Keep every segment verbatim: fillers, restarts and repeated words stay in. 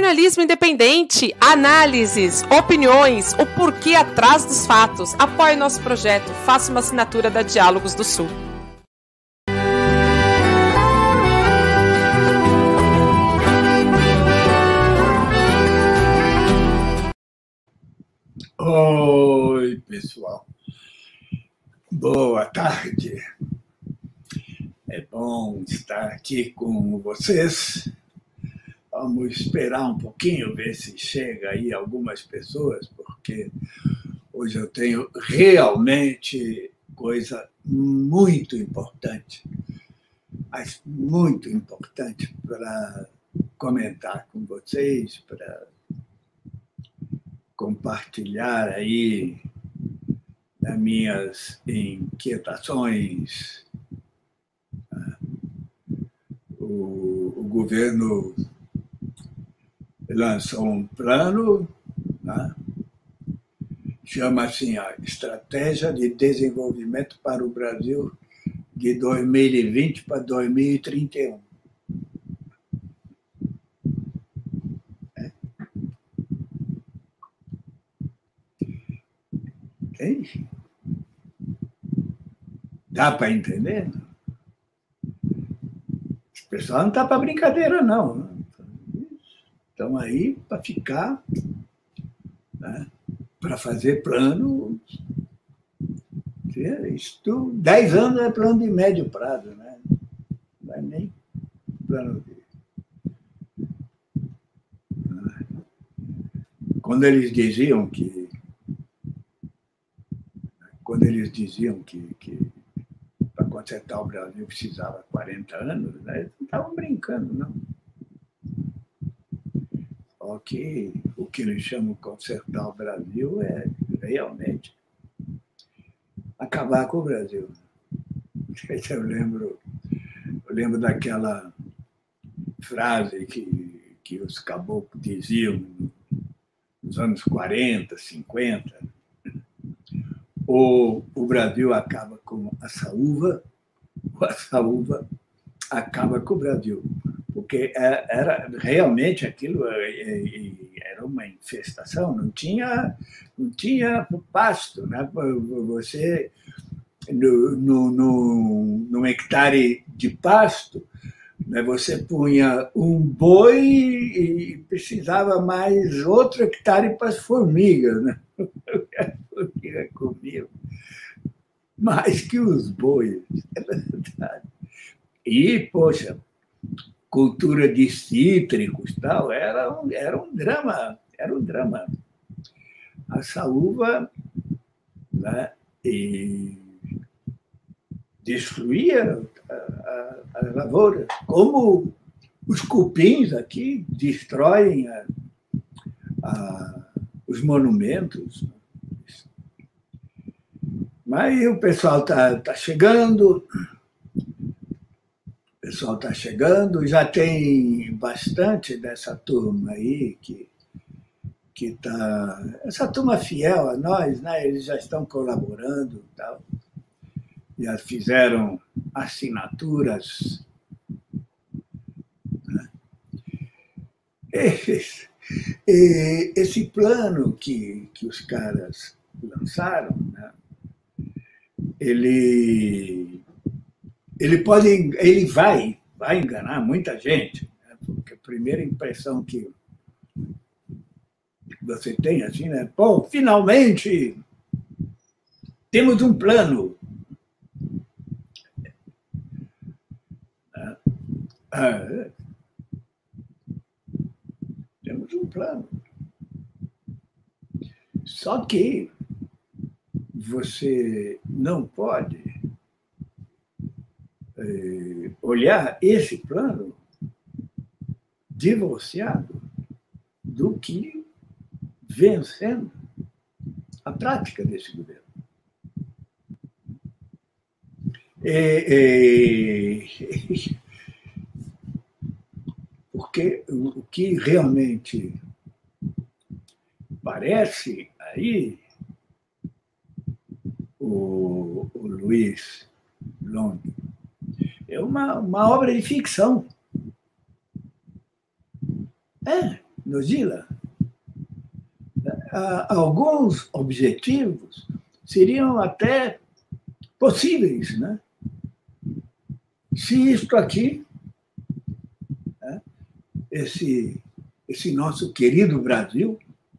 Jornalismo independente, análises, opiniões, o porquê atrás dos fatos. Apoie nosso projeto, faça uma assinatura da Diálogos do Sul. Oi, pessoal. Boa tarde. É bom estar aqui com vocês. Vamos esperar um pouquinho, ver se chega aí algumas pessoas, porque hoje eu tenho realmente coisa muito importante, mas muito importante para comentar com vocês, para compartilhar aí as minhas inquietações. O, o governo lançou um plano, né? Chama assim a Estratégia de Desenvolvimento para o Brasil de dois mil e vinte para dois mil e trinta e um. É. Okay. Dá para entender? O pessoal não está para brincadeira, não. Estão aí para ficar, né? Para fazer plano. Isto, dez anos é plano de médio prazo, né? Não é nem plano de. Quando eles diziam que. Quando eles diziam que, que para consertar o Brasil precisava quarenta anos, né? Eles não estavam brincando, não. Que o que eles chamam de consertar o Brasil é realmente acabar com o Brasil. Eu lembro, eu lembro daquela frase que, que os caboclos diziam nos anos quarenta, cinquenta, ou o Brasil acaba com a saúva, ou a saúva acaba com o Brasil. Porque era realmente aquilo era uma infestação, não tinha, não tinha pasto, né? Você, no, no, no, num hectare de pasto, né, você punha um boi e precisava mais outro hectare para as formigas, né? As formigas comiam mais que os bois, é verdade. E, poxa, cultura de cítricos, tal, era um, era um drama, era um drama. A saúva, né, e destruía a, a, a lavoura, como os cupins aqui destroem a, a, os monumentos. Mas o pessoal está tá chegando. O pessoal está chegando, já tem bastante dessa turma aí que que está, essa turma fiel a nós, né? Eles já estão colaborando, tal, já fizeram assinaturas, né? Esse, esse plano que que os caras lançaram, né? Ele Ele pode, ele vai, vai enganar muita gente, né? Porque a primeira impressão que você tem assim, né? Pô, finalmente temos um plano. Ah, temos um plano. Só que você não pode olhar esse plano divorciado do que vem sendo a prática desse governo. É, é, porque o que realmente parece aí, o, o Luiz Long, é uma, uma obra de ficção. É, no Zila, alguns objetivos seriam até possíveis, né? Se isto aqui, né, esse, esse nosso querido Brasil,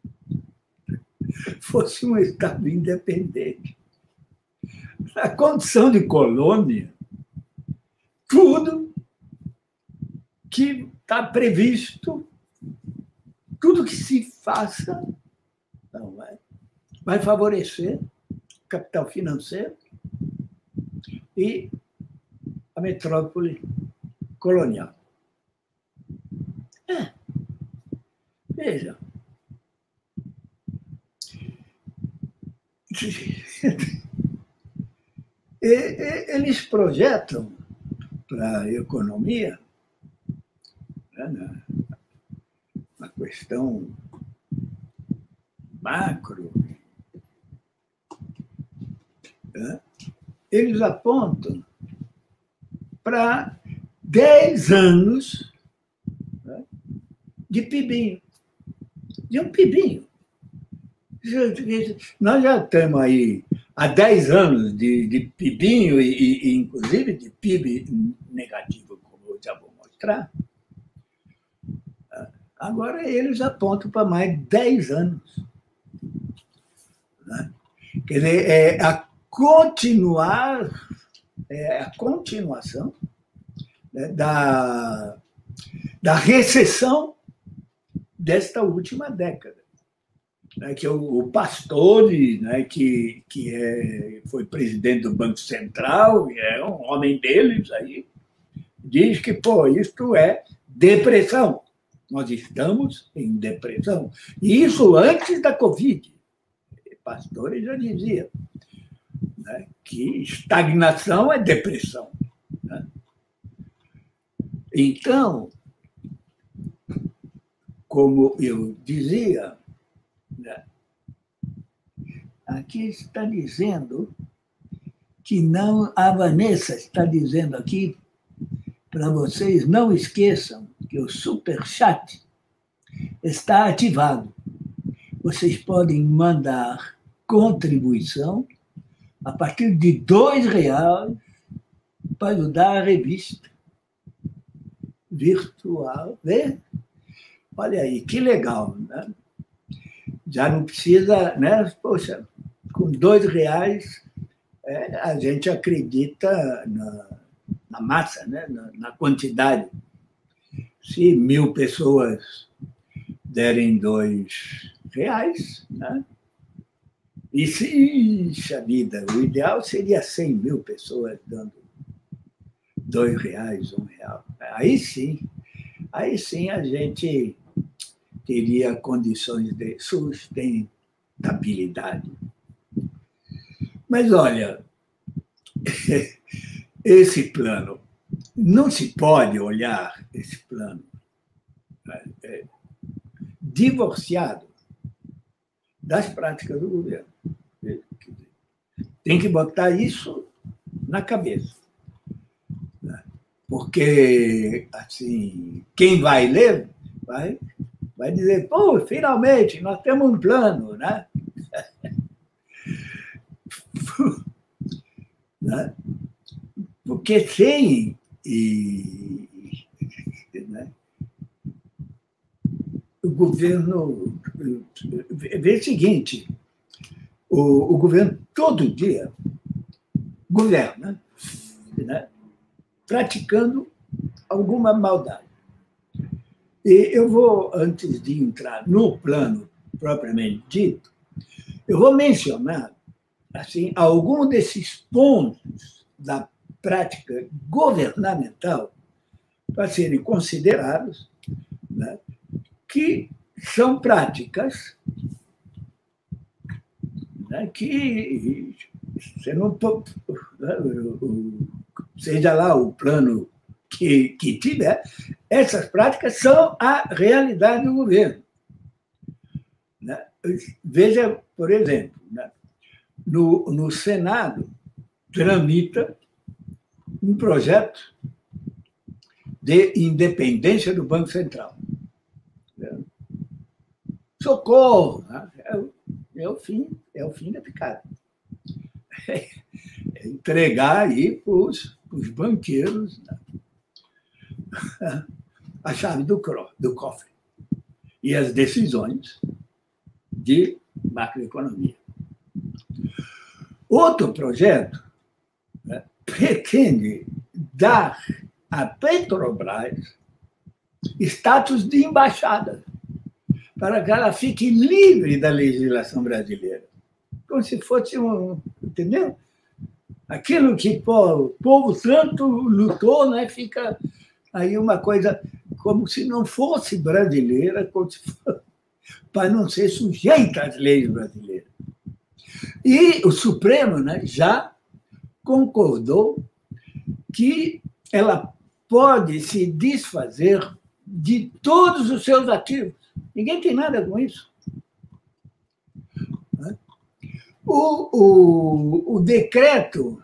fosse um Estado independente. Na condição de colônia, tudo que está previsto, tudo que se faça, não vai, vai favorecer o capital financeiro e a metrópole colonial. É. Veja. Eles projetam para a economia, né, na questão macro, né, eles apontam para dez anos, né, de PIBinho, de um PIBinho. Nós já estamos aí há dez anos de, de PIBinho e, e, inclusive, de P I B negativo, como eu já vou mostrar. Agora, eles apontam para mais dez anos. Né? Quer dizer, é a, continuar, é a continuação, né, da, da recessão desta última década. Né, que o, o Pastore, né, que, que é, foi presidente do Banco Central, e é um homem deles aí, diz que, pô, isto é depressão. Nós estamos em depressão. E isso antes da Covid. O Pastore já dizia, né, que estagnação é depressão. Né? Então, como eu dizia, aqui está dizendo que não, a Vanessa está dizendo aqui para vocês, não esqueçam que o Superchat está ativado. Vocês podem mandar contribuição a partir de dois reais para ajudar a revista virtual. Vê? Olha aí, que legal, né? Já não precisa, né? Poxa, com dois reais é, a gente acredita na, na massa, né? na, na quantidade. Se mil pessoas derem dois reais, né? E se, ixa vida, o ideal seria cem mil pessoas dando dois reais, um real. Aí sim, aí sim a gente teria condições de sustentabilidade. Mas, olha, esse plano, não se pode olhar esse plano é, divorciado das práticas do governo. Tem que botar isso na cabeça. Porque, assim, quem vai ler vai... vai dizer, pô, finalmente, nós temos um plano, né? né? Porque sem... E, né? O governo... Vê o seguinte, o, o governo todo dia governa, né? Praticando alguma maldade. E eu vou, antes de entrar no plano propriamente dito, eu vou mencionar assim, alguns desses pontos da prática governamental para serem considerados, né, que são práticas, né, que você não, seja lá o plano que, que tiver, essas práticas são a realidade do governo. Né? Veja, por exemplo, né? no, no Senado tramita um projeto de independência do Banco Central. Né? socorro, né? é, é, o fim, é o fim da picada. É, é entregar aí para os banqueiros, né? A chave do, do cofre e as decisões de macroeconomia. Outro projeto, né, pretende dar à Petrobras status de embaixada, para que ela fique livre da legislação brasileira. Como se fosse um... Entendeu? Aquilo que pô, o povo tanto lutou, né, fica aí uma coisa como se não fosse brasileira, como se fosse, para não ser sujeita às leis brasileiras. E o Supremo, né, já concordou que ela pode se desfazer de todos os seus ativos. Ninguém tem nada com isso. O, o, o decreto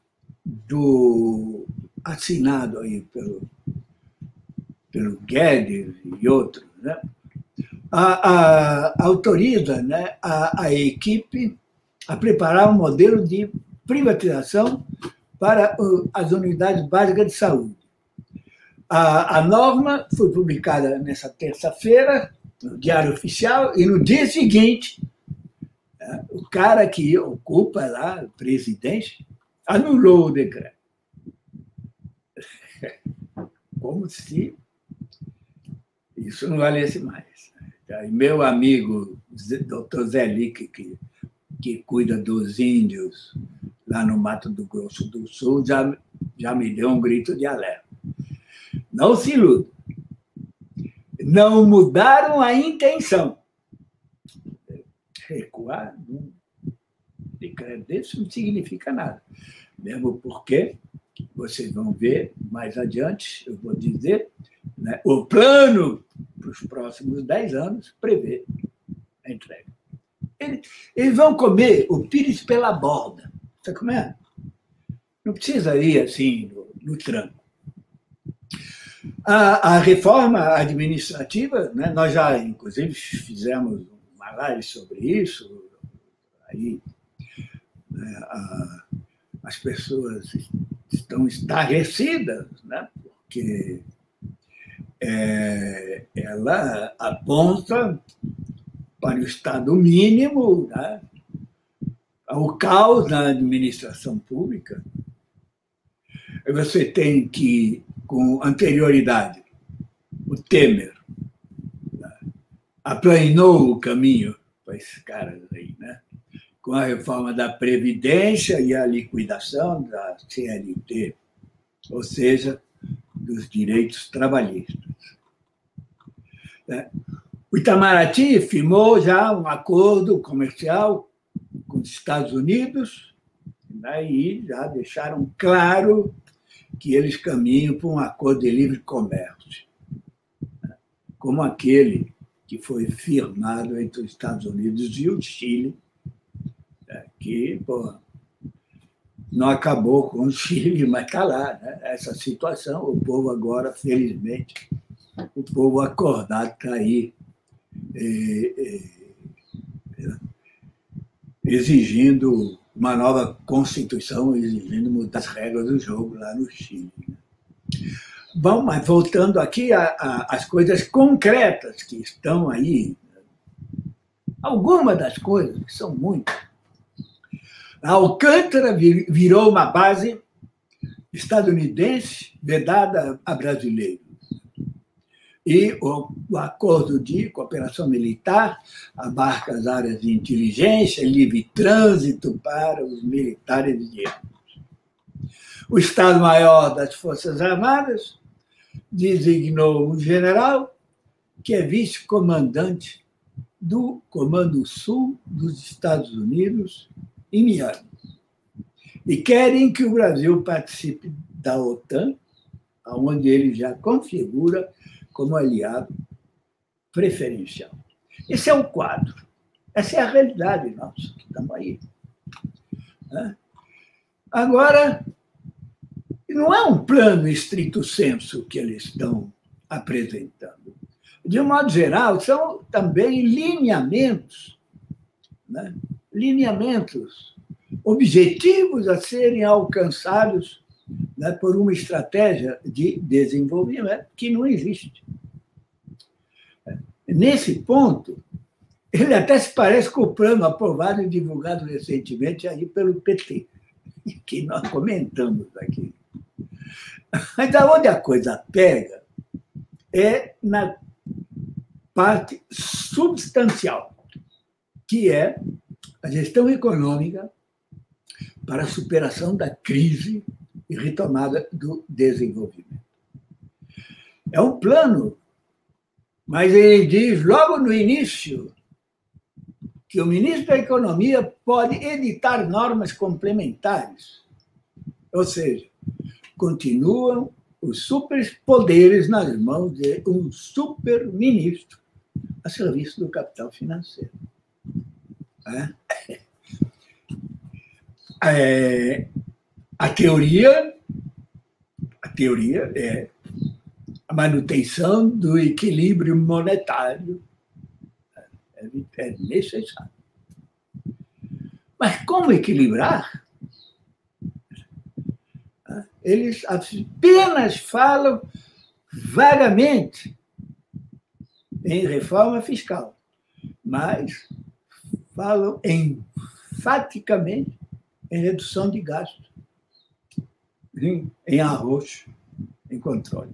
do, assinado aí pelo, pelo Guedes e outros, né, a, a, autoriza, né, a, a equipe a preparar um modelo de privatização para as unidades básicas de saúde. A, a norma foi publicada nessa terça-feira, no Diário Oficial, e no dia seguinte, o cara que ocupa lá, o presidente, anulou o decreto. Como se isso não valesse mais. E meu amigo, doutor Zé Lique, que, que cuida dos índios lá no Mato do Grosso do Sul, já, já me deu um grito de alerta. Não se iluda. Não mudaram a intenção. Recuar num decreto desse não significa nada. Mesmo porque, vocês vão ver mais adiante, eu vou dizer, né, o plano para os próximos dez anos prevê a entrega. Eles, eles vão comer o pires pela borda. Sabe como é? Não precisa ir assim no, no tranco. A, a reforma administrativa, né, nós já, inclusive, fizemos uma live sobre isso, aí né, a, as pessoas estão estarrecidas, né, porque é, ela aponta para o Estado mínimo, né, o caos na administração pública. Você tem que, com anterioridade, o Temer aplanou o caminho para esses caras aí, né? Com a reforma da Previdência e a liquidação da C L T, ou seja, dos direitos trabalhistas. O Itamaraty firmou já um acordo comercial com os Estados Unidos, né, e já deixaram claro que eles caminham para um acordo de livre comércio, como aquele que foi firmado entre os Estados Unidos e o Chile, que pô, não acabou com o Chile, mas está lá, né? Essa situação. O povo agora, felizmente, o povo acordado está aí é, é, exigindo uma nova Constituição, exigindo mudar as regras do jogo lá no Chile. Bom, mas voltando aqui às coisas concretas que estão aí, algumas das coisas, que são muitas. A Alcântara virou uma base estadunidense vedada a brasileiros. E o, o acordo de cooperação militar abarca as áreas de inteligência, livre trânsito para os militares de ambos. O Estado-Maior das Forças Armadas designou um general que é vice-comandante do Comando Sul dos Estados Unidos em Miami. E querem que o Brasil participe da OTAN, onde ele já configura como aliado preferencial. Esse é o quadro. Essa é a realidade nossa, que estamos aí. Agora, não é um plano estrito sensu que eles estão apresentando. de um modo geral, são também lineamentos, né? lineamentos, objetivos a serem alcançados, né, por uma estratégia de desenvolvimento que não existe. Nesse ponto, ele até se parece com o plano aprovado e divulgado recentemente aí pelo P T, que nós comentamos aqui. Mas aonde a coisa pega é na parte substancial, que é a gestão econômica para a superação da crise e retomada do desenvolvimento. É um plano, mas ele diz logo no início que o ministro da Economia pode editar normas complementares, ou seja, continuam os superpoderes nas mãos de um superministro a serviço do capital financeiro. É. É, a teoria, a teoria é a manutenção do equilíbrio monetário. É, é necessário. Mas como equilibrar? Eles apenas falam vagamente em reforma fiscal, mas falam enfaticamente em redução de gastos, em, em arroz, em controle.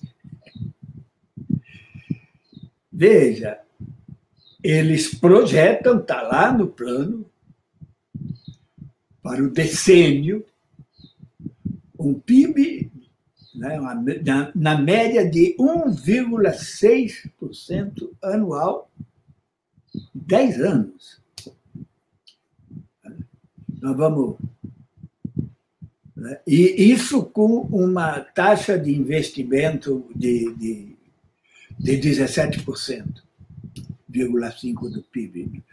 Veja, eles projetam, está lá no plano, para o decênio, um P I B, né, na, na média de um vírgula seis por cento anual, dez anos. Nós vamos. Né, e isso com uma taxa de investimento de, de, de dezessete por cento, vírgula cinco por cento do P I B.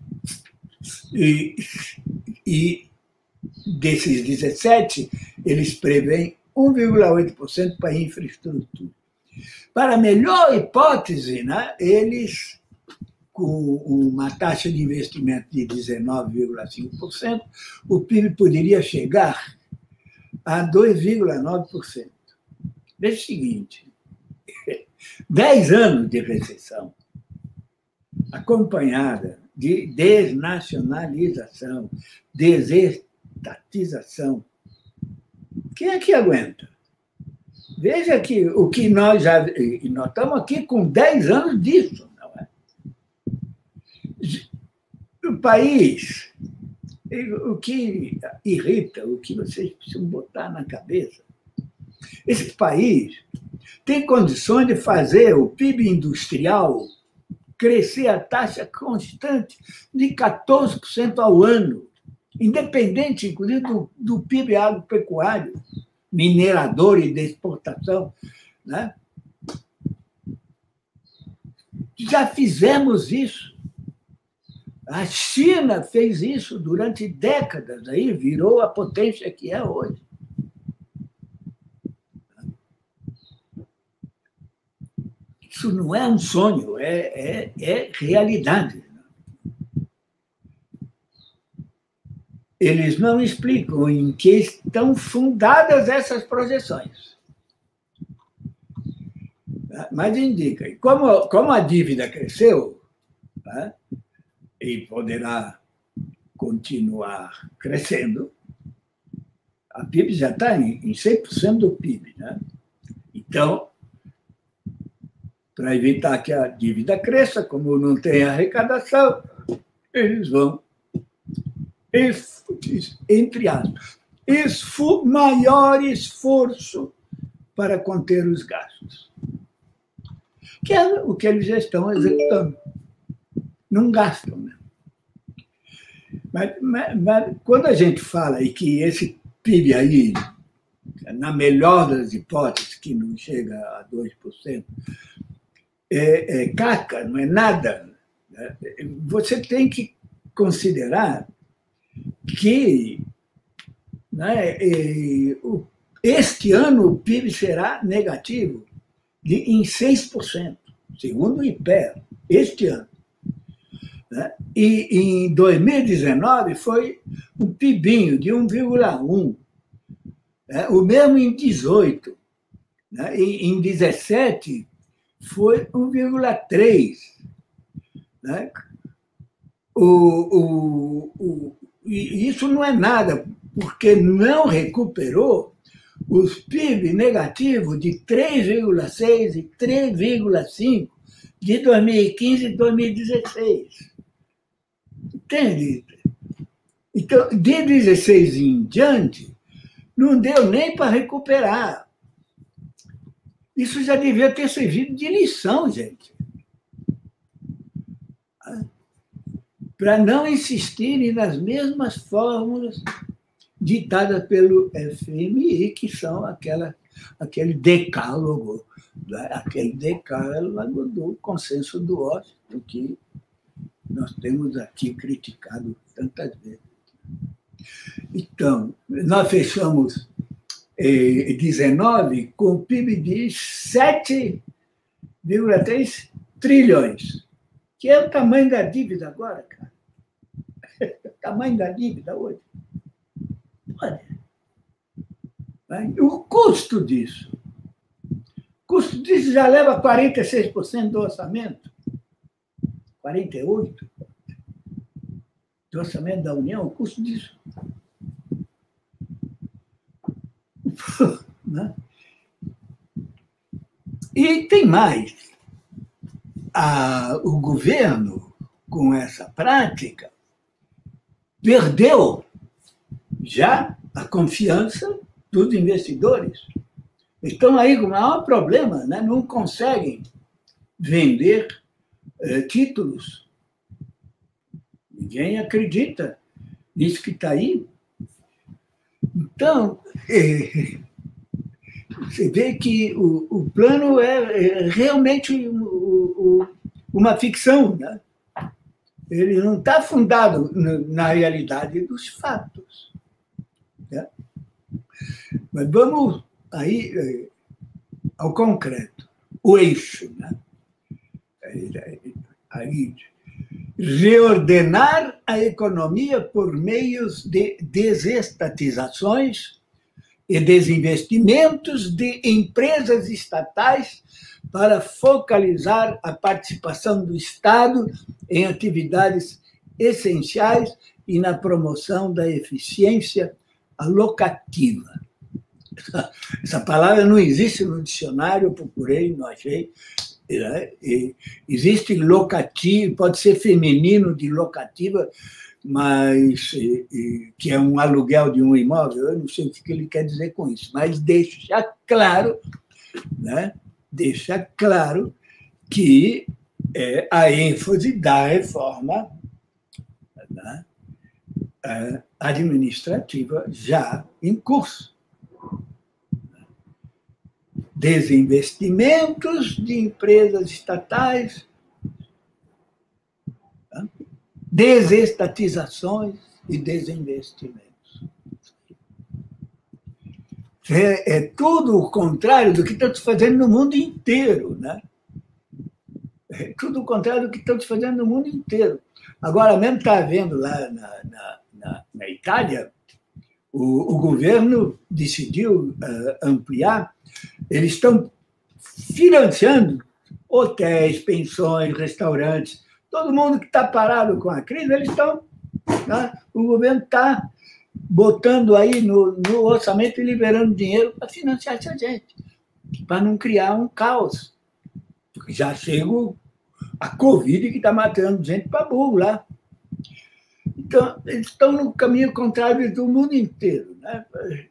E, e desses dezessete, eles preveem um vírgula oito por cento para infraestrutura. Para a melhor hipótese, né, eles, com uma taxa de investimento de dezenove vírgula cinco por cento, o P I B poderia chegar a dois vírgula nove por cento. Veja o seguinte, dez anos de recessão, acompanhada de desnacionalização, desestatização. Quem é que aguenta? Veja que o que nós já... E nós estamos aqui com dez anos disso, não é? O país, o que irrita, o que vocês precisam botar na cabeça, esse país tem condições de fazer o P I B industrial crescer a taxa constante de quatorze por cento ao ano, independente, inclusive, do, do P I B agropecuário, minerador e de exportação. Né? Já fizemos isso. A China fez isso durante décadas, aí virou a potência que é hoje. Isso não é um sonho, é, é, é realidade. Eles não explicam em que estão fundadas essas projeções. Mas indica, como, como a dívida cresceu, tá? E poderá continuar crescendo, a P I B já está em cem por cento do P I B. Né? Então, para evitar que a dívida cresça, como não tem arrecadação, eles vão, entre aspas, esfor, maior esforço para conter os gastos. Que é o que eles já estão executando. Não gastam, né? Mas, mas, mas quando a gente fala aí que esse P I B aí, na melhor das hipóteses, que não chega a dois por cento, é, é caca, não é nada, né? Você tem que considerar que, né, este ano o P I B será negativo de, em seis por cento. segundo o I P E A, este ano. Né? E em dois mil e dezenove foi um pibinho de um vírgula um, né? O mesmo em dezoito. Né? E em dezessete foi um vírgula três. Né? O, o, o, e isso não é nada, porque não recuperou os P I B negativos de três vírgula seis e três vírgula cinco de dois mil e quinze e dois mil e dezesseis. Entende? Então, de dezesseis em diante, não deu nem para recuperar. Isso já devia ter servido de lição, gente. Para não insistirem nas mesmas fórmulas ditadas pelo F M I, que são aquela, aquele decálogo, né? aquele decálogo do consenso do Washington, que nós temos aqui criticado tantas vezes. Então, nós fechamos eh, dezenove com P I B de sete vírgula três trilhões, que é o tamanho da dívida agora, cara. O tamanho da dívida hoje. Olha. O custo disso. O custo disso já leva quarenta e seis por cento do orçamento. quarenta e oito por cento do orçamento da União, o custo disso. Né? E tem mais. A, o governo, com essa prática, perdeu já a confiança dos investidores. Estão aí com o maior problema, né? Não conseguem vender eh, títulos. Ninguém acredita nisso que está aí. Então, eh, você vê que o, o plano é, é realmente o, o, uma ficção, né? Ele não está fundado na realidade dos fatos. Né? Mas vamos aí ao concreto, o eixo. Né? Aí, reordenar a economia por meios de desestatizações e desinvestimentos de empresas estatais para focalizar a participação do Estado em atividades essenciais e na promoção da eficiência alocativa. Essa palavra não existe no dicionário, eu procurei, não achei. Existe locativo, pode ser feminino de locativa, mas que é um aluguel de um imóvel, eu não sei o que ele quer dizer com isso, mas deixa claro, né? Deixa claro que é a ênfase da reforma, né, administrativa já em curso. Desinvestimentos de empresas estatais, né, desestatizações e desinvestimentos. É, é tudo o contrário do que estão se fazendo no mundo inteiro, né? É tudo o contrário do que estão se fazendo no mundo inteiro. Agora mesmo está havendo lá na, na, na, na Itália, o, o governo decidiu uh, ampliar, eles estão financiando hotéis, pensões, restaurantes, todo mundo que está parado com a crise, eles estão, né? O governo está botando aí no, no orçamento e liberando dinheiro para financiar essa gente, para não criar um caos. Porque já chega a Covid que está matando gente para burro lá. Então, eles estão no caminho contrário do mundo inteiro. Né?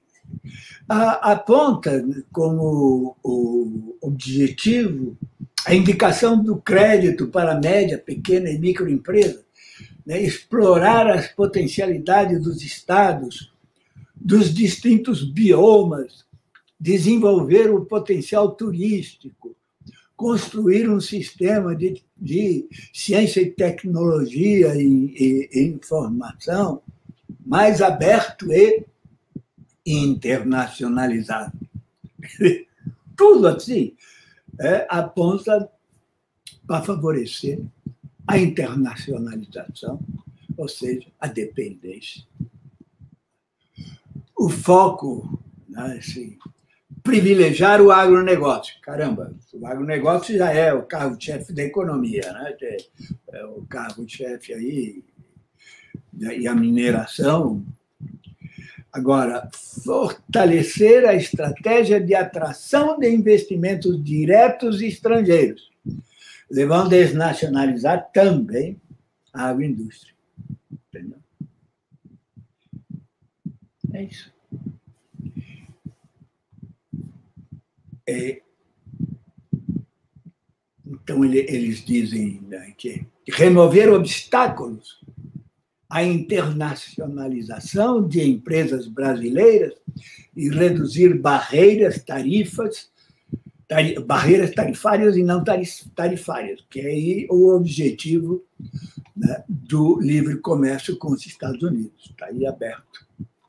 Aponta como o objetivo a indicação do crédito para a média, pequena e microempresa, né, explorar as potencialidades dos estados, dos distintos biomas, desenvolver o potencial turístico, construir um sistema de, de ciência e tecnologia e, e, e informação mais aberto e internacionalizado. Tudo assim é, aponta para favorecer a internacionalização, ou seja, a dependência. O foco, né, assim, privilegiar o agronegócio. Caramba, o agronegócio já é o carro-chefe da economia, né? É o carro-chefe aí, e a mineração. Agora, fortalecer a estratégia de atração de investimentos diretos estrangeiros, levando a desnacionalizar também a agroindústria. Entendeu? É isso. É, então, ele, eles dizem, né, que remover obstáculos à internacionalização de empresas brasileiras e reduzir barreiras tarifas, tari, barreiras tarifárias e não tarifárias, que é aí o objetivo, né, do livre comércio com os Estados Unidos. Está aí aberto.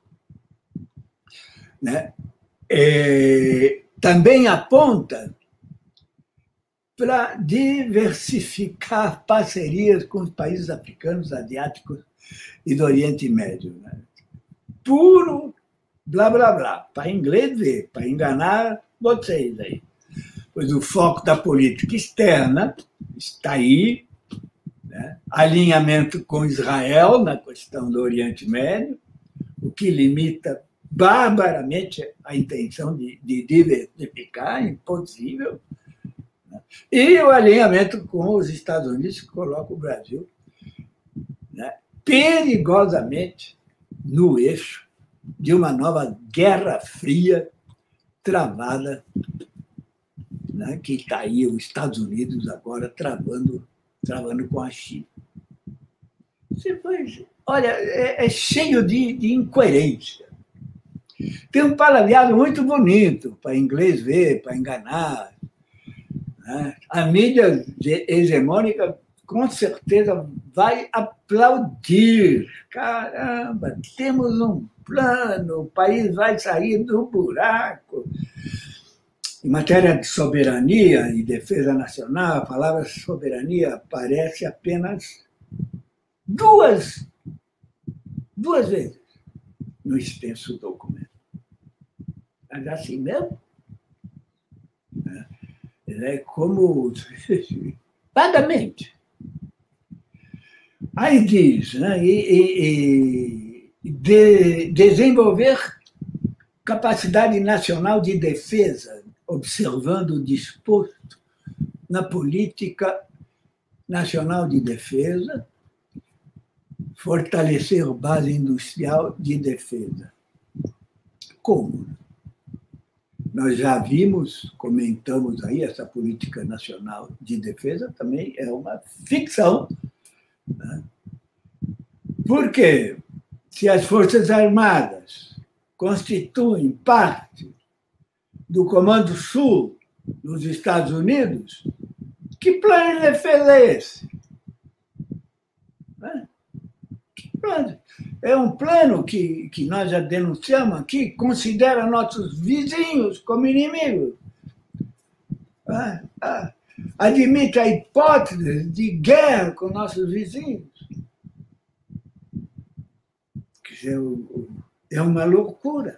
Né? É, também aponta para diversificar parcerias com os países africanos, asiáticos e do Oriente Médio. Né? Puro blá, blá, blá, para inglês ver, para enganar vocês aí. Pois o foco da política externa está aí, né? Alinhamento com Israel na questão do Oriente Médio, o que limita barbaramente a intenção de, de diversificar, impossível, né? E o alinhamento com os Estados Unidos, que coloca o Brasil, né, perigosamente no eixo de uma nova guerra fria travada, né, que está aí os Estados Unidos agora travando, travando com a China. Você faz, olha, é, é cheio de, de incoerência. Tem um palavreado muito bonito para inglês ver, para enganar. Né? A mídia hegemônica, com certeza, vai aplaudir. Caramba, temos um plano, o país vai sair do buraco. Em matéria de soberania e defesa nacional, a palavra soberania aparece apenas duas, duas vezes no extenso documento. Mas assim mesmo, é como vagamente. Aí diz, né, e, e, de, desenvolver capacidade nacional de defesa, observando o disposto na política nacional de defesa, fortalecer base industrial de defesa. Como? Nós já vimos, comentamos aí, essa política nacional de defesa também é uma ficção. Né? Porque se as Forças Armadas constituem parte do Comando Sul dos Estados Unidos, que plano de defesa é esse? Né? Que plano? É um plano que, que nós já denunciamos aqui, considera nossos vizinhos como inimigos. Ah, ah, admite a hipótese de guerra com nossos vizinhos. É uma loucura.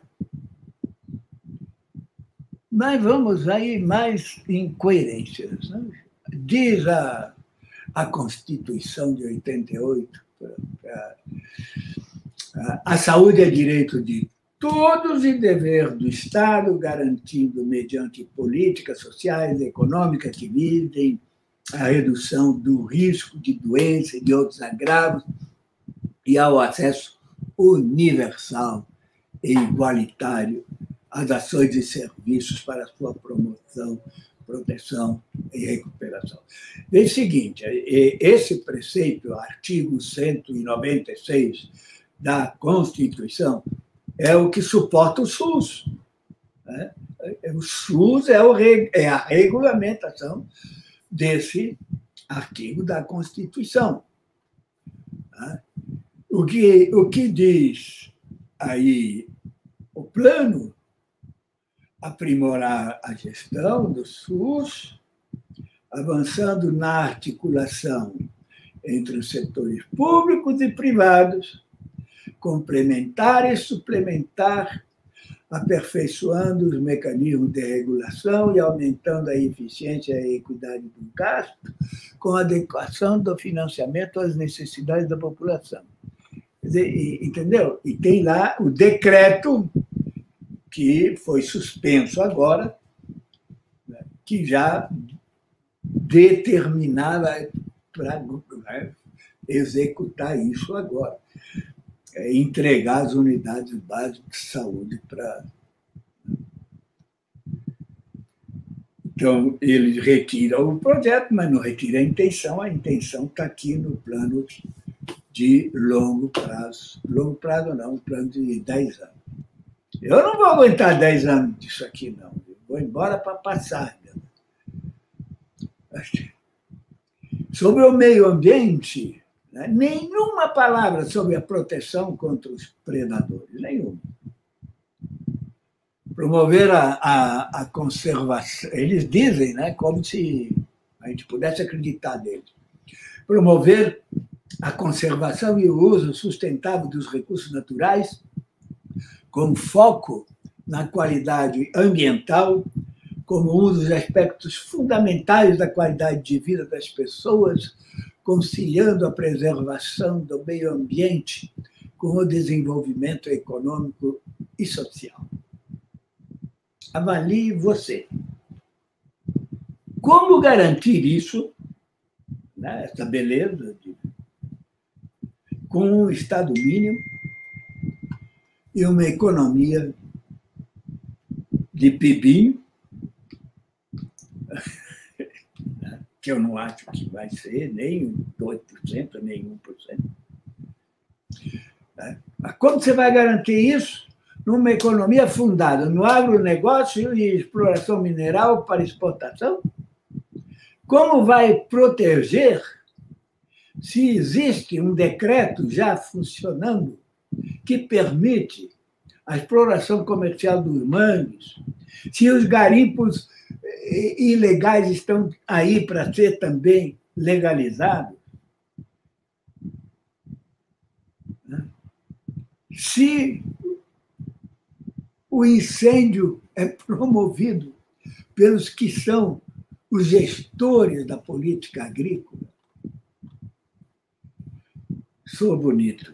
Mas vamos aí mais incoerências. Né? Diz a, a Constituição de oitenta e oito, a, a saúde é direito de todos e dever do Estado, garantindo, mediante políticas sociais e econômicas que visem a redução do risco de doença e de outros agravos e ao acesso universal e igualitário às ações e serviços para sua promoção, proteção e recuperação. Veja o seguinte, esse preceito, artigo cento e noventa e seis da Constituição, é o que suporta o SUS. Né? O SUS é, o, é a regulamentação desse artigo da Constituição. Né? O que, o que diz aí o plano? Aprimorar a gestão do SUS, avançando na articulação entre os setores públicos e privados, complementar e suplementar, aperfeiçoando os mecanismos de regulação e aumentando a eficiência e a equidade do gasto, com adequação do financiamento às necessidades da população. Quer dizer, entendeu? E tem lá o decreto que foi suspenso agora, que já determinava para executar isso agora, é entregar as unidades básicas de saúde para... Então, eles retiram o projeto, mas não retiram a intenção. A intenção está aqui no plano de longo prazo. Longo prazo não, um plano de dez anos. Eu não vou aguentar dez anos disso aqui, não. Eu vou embora para passar. Sobre o meio ambiente, né? Nenhuma palavra sobre a proteção contra os predadores, nenhuma. Promover a, a, a conservação, eles dizem, né, como se a gente pudesse acreditar neles. Promover a conservação e o uso sustentável dos recursos naturais, com foco na qualidade ambiental, como um dos aspectos fundamentais da qualidade de vida das pessoas, conciliando a preservação do meio ambiente com o desenvolvimento econômico e social. Avalie você. Como garantir isso, né, essa beleza, de, com um Estado mínimo e uma economia de pibinho, que eu não acho que vai ser nem dois por cento, nem um por cento. Mas como você vai garantir isso numa economia fundada no agronegócio e exploração mineral para exportação? Como vai proteger se existe um decreto já funcionando que permite a exploração comercial dos mangues, se os garimpos ilegais estão aí para ser também legalizados? Se o incêndio é promovido pelos que são os gestores da política agrícola, sou bonito.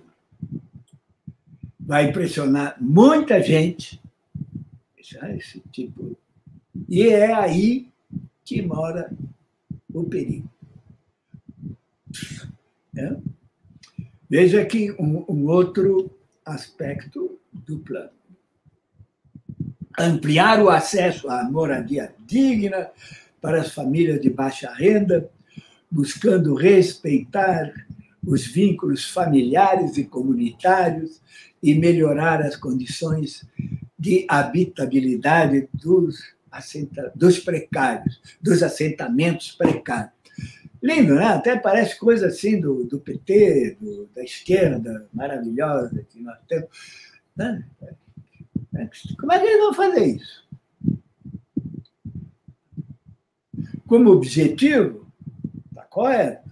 Vai impressionar muita gente, esse tipo. E é aí que mora o perigo. É? Veja aqui um, um outro aspecto do plano. Ampliar o acesso à moradia digna para as famílias de baixa renda, buscando respeitar os vínculos familiares e comunitários e melhorar as condições de habitabilidade dos, assenta, dos precários, dos assentamentos precários. Lindo, né? Até parece coisa assim do, do P T, do, da esquerda maravilhosa que nós temos. Né? Como é que eles vão fazer isso? Como objetivo, está correto.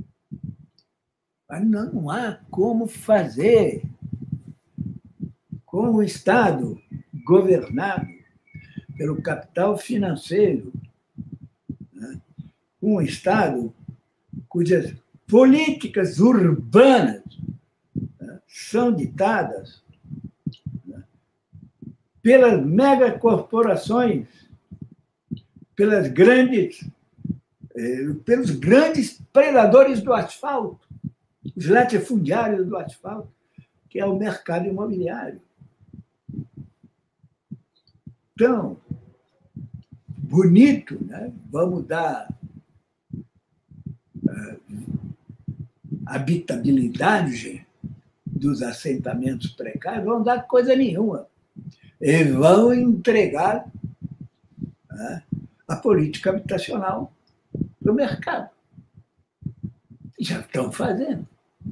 Mas não há como fazer com o Estado governado pelo capital financeiro, né? Um Estado cujas políticas urbanas, né, são ditadas, né, pelas megacorporações, pelas grandes, eh, pelos grandes predadores do asfalto, os latifundiários do asfalto, que é o mercado imobiliário. Então, bonito, né? Vamos dar uh, habitabilidade dos assentamentos precários, vão dar coisa nenhuma. E vão entregar, né, a política habitacional para o mercado. Já estão fazendo.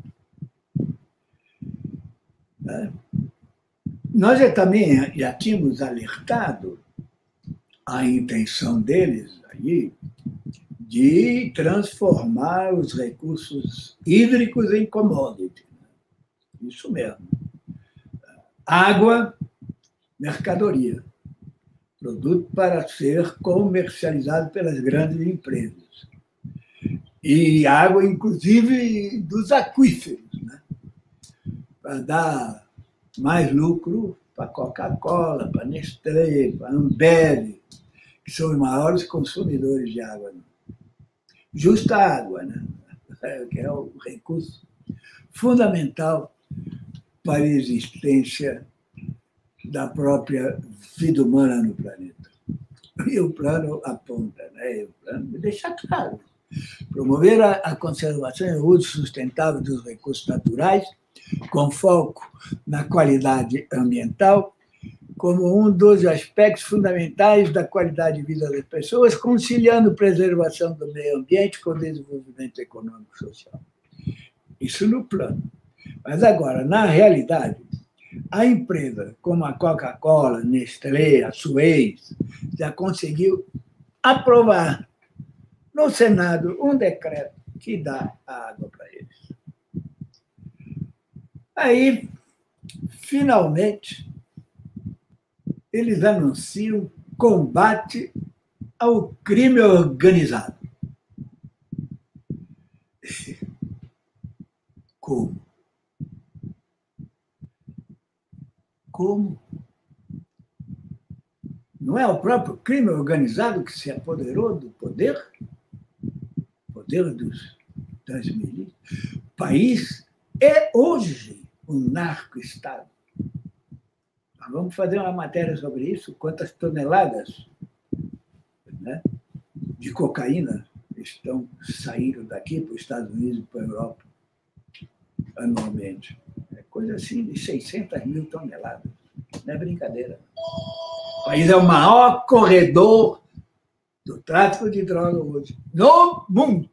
Né? Nós já também já tínhamos alertado a intenção deles aí de transformar os recursos hídricos em commodity. Isso mesmo. Água, mercadoria. Produto para ser comercializado pelas grandes empresas. E água, inclusive, dos aquíferos, né? Para dar mais lucro para a Coca-Cola, para a Nestlé, para a Ambev, que são os maiores consumidores de água. Justa água, né? Que é o recurso fundamental para a existência da própria vida humana no planeta. E o plano aponta, né? E o plano deixa claro. Promover a conservação e o uso sustentável dos recursos naturais, com foco na qualidade ambiental, como um dos aspectos fundamentais da qualidade de vida das pessoas, conciliando preservação do meio ambiente com o desenvolvimento econômico e social. Isso no plano. Mas agora, na realidade, a empresa como a Coca-Cola, a Nestlé, a Suez, já conseguiu aprovar no Senado um decreto que dá a água para eles. Aí, finalmente, eles anunciam combate ao crime organizado. Como? Como? Não é o próprio crime organizado que se apoderou do poder? Poder dos, das milícias? O país é hoje um narco-estado. Nós vamos fazer uma matéria sobre isso, quantas toneladas, né, de cocaína estão saindo daqui para os Estados Unidos e para a Europa anualmente. É coisa assim de seiscentas mil toneladas. Não é brincadeira. O país é o maior corredor do tráfico de droga hoje no mundo.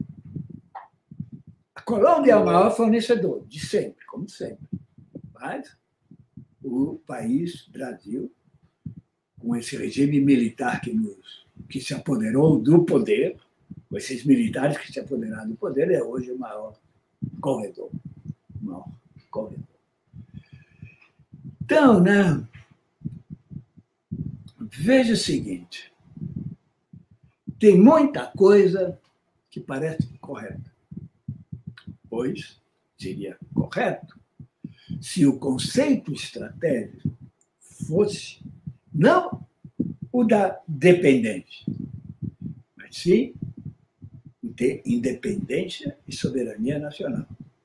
A Colômbia é o maior fornecedor, de sempre, como sempre. Mas o país, Brasil, com esse regime militar que, nos, que se apoderou do poder, com esses militares que se apoderaram do poder, é hoje o maior corredor. O maior corredor. Então, né, veja o seguinte, tem muita coisa que parece correta, pois seria correto se o conceito estratégico fosse não o da dependência, mas sim o de independência e soberania nacional.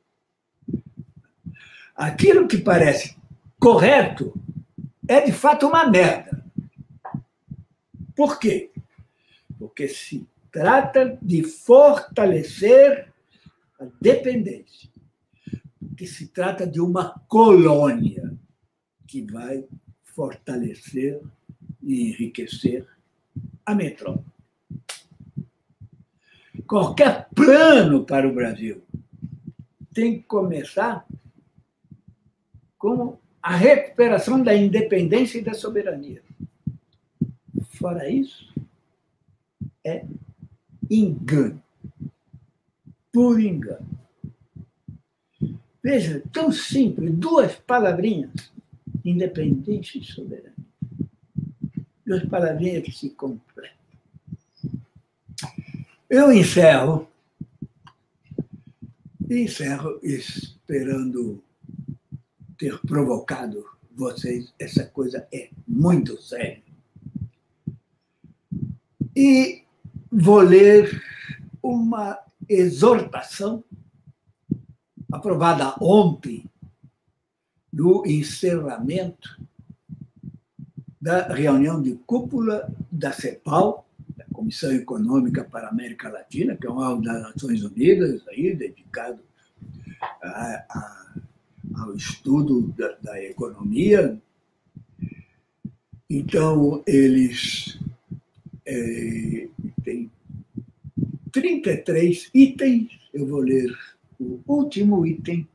Aquilo que parece correto é, de fato, uma merda. Por quê? Porque se trata de fortalecer a dependência, que se trata de uma colônia que vai fortalecer e enriquecer a metrópole. Qualquer plano para o Brasil tem que começar com a recuperação da independência e da soberania. Fora isso, é engano. Puro engano. Veja, tão simples, duas palavrinhas, independência e soberania. Duas palavrinhas que se completam. Eu encerro, encerro esperando ter provocado vocês. Essa coisa é muito séria. E vou ler uma exortação aprovada ontem no encerramento da reunião de cúpula da CEPAL, da Comissão Econômica para a América Latina, que é um órgão das Nações Unidas aí, dedicado a, a, ao estudo da, da economia. Então, eles é, têm trinta e três itens, eu vou ler o último item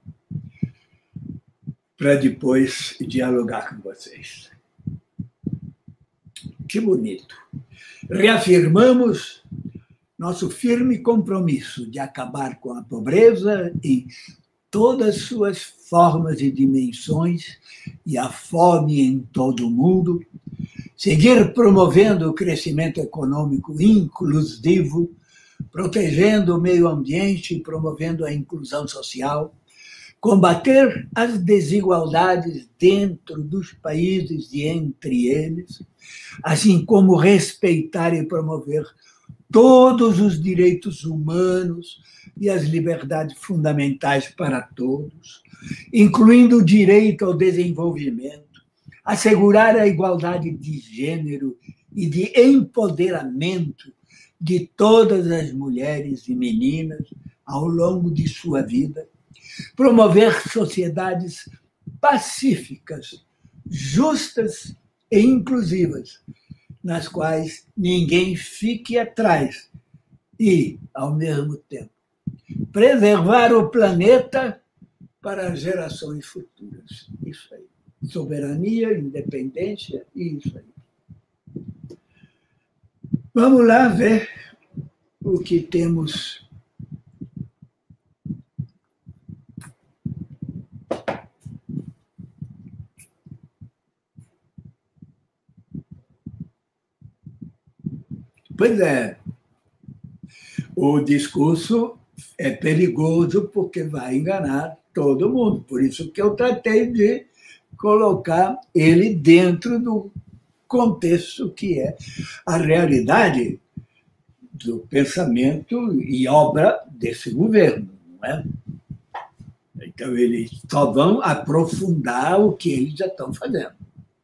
para depois dialogar com vocês. Que bonito. Reafirmamos nosso firme compromisso de acabar com a pobreza em todas suas formas e dimensões e a fome em todo o mundo, seguir promovendo o crescimento econômico inclusivo, protegendo o meio ambiente e promovendo a inclusão social, combater as desigualdades dentro dos países e entre eles, assim como respeitar e promover todos os direitos humanos e as liberdades fundamentais para todos, incluindo o direito ao desenvolvimento, assegurar a igualdade de gênero e de empoderamento de todas as mulheres e meninas ao longo de sua vida, promover sociedades pacíficas, justas e inclusivas, nas quais ninguém fique atrás e, ao mesmo tempo, preservar o planeta para gerações futuras. Isso aí. Soberania, independência e isso aí. Vamos lá ver o que temos. Pois é, o discurso é perigoso porque vai enganar todo mundo. Por isso que eu tratei de colocar ele dentro do contexto que é a realidade do pensamento e obra desse governo, não é? Então, eles só vão aprofundar o que eles já estão fazendo.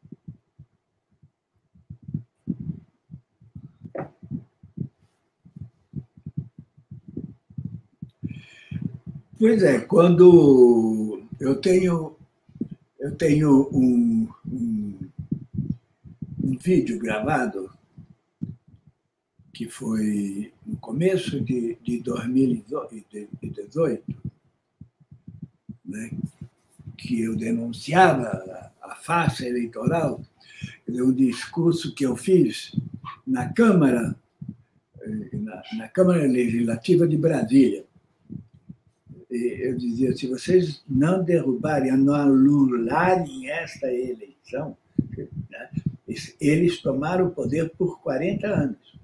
Pois é, quando eu tenho, eu tenho um, um, um vídeo gravado que foi no começo de, de dois mil e dezoito, né, que eu denunciava a farsa eleitoral, um discurso que eu fiz na Câmara, na, na Câmara Legislativa de Brasília. Eu dizia, se vocês não derrubarem, não anularem esta eleição, né, eles tomaram o poder por quarenta anos.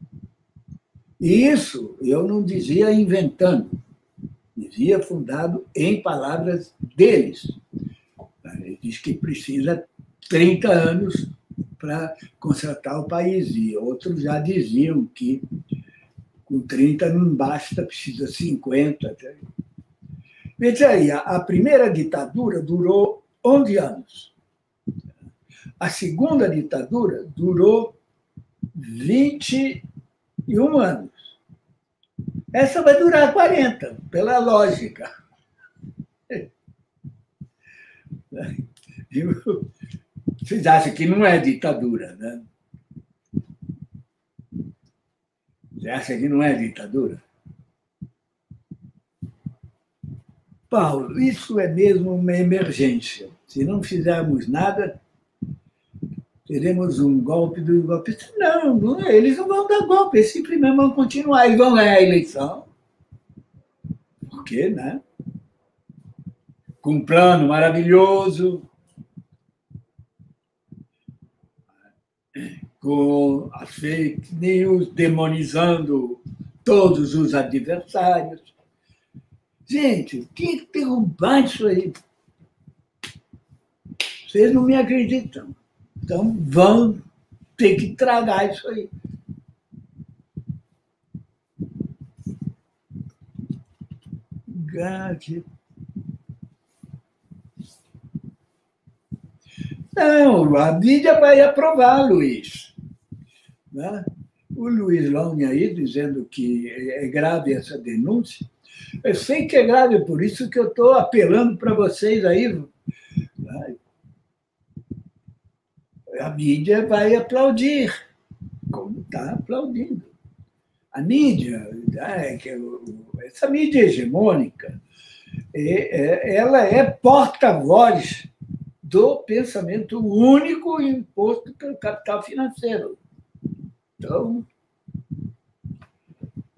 E isso eu não dizia inventando, dizia fundado em palavras deles. Ele diz que precisa trinta anos para consertar o país, e outros já diziam que com trinta não basta, precisa cinquenta. Veja aí, a primeira ditadura durou onze anos. A segunda ditadura durou vinte e um anos. Essa vai durar quarenta, pela lógica. Vocês acham que não é ditadura, né? Você acha que não é ditadura? Paulo, isso é mesmo uma emergência. Se não fizermos nada, teremos um golpe dos golpistas. Não, não é, eles não vão dar golpe, eles simplesmente vão continuar, eles vão ganhar a eleição. Por quê, né? Com um plano maravilhoso, com as fake news, demonizando todos os adversários. Gente, tem que derrubar isso aí. Vocês não me acreditam. Então, vão ter que tragar isso aí. Gade. Não, a mídia vai aprovar, Luiz. Né? O Luiz Long aí dizendo que é grave essa denúncia. Eu sei que é grave, por isso que eu estou apelando para vocês aí. A mídia vai aplaudir, como está aplaudindo. A mídia, essa mídia hegemônica, ela é porta-voz do pensamento único imposto pelo capital financeiro. Então,